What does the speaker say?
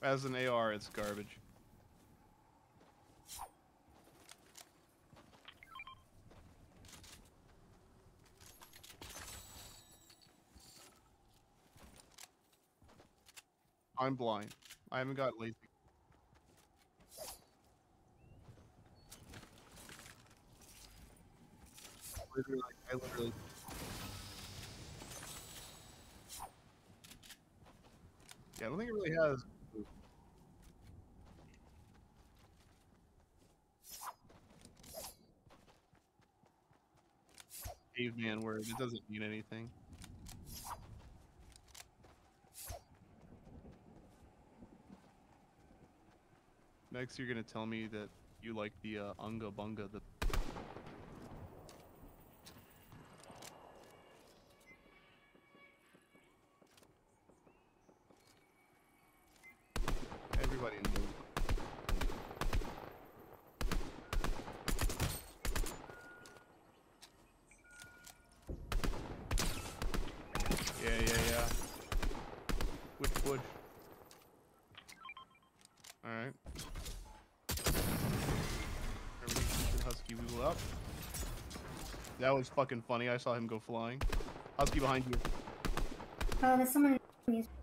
As an AR, it's garbage. I'm blind. I haven't got lazy. I literally. Yeah, I don't think it really has. Caveman word. It doesn't mean anything. Next, you're gonna tell me that you like the unga bunga. Everybody knows. Yeah. Push. Alright. Everybody keep the husky weasel up. That was fucking funny. I saw him go flying. Husky behind you. Oh, there's someone.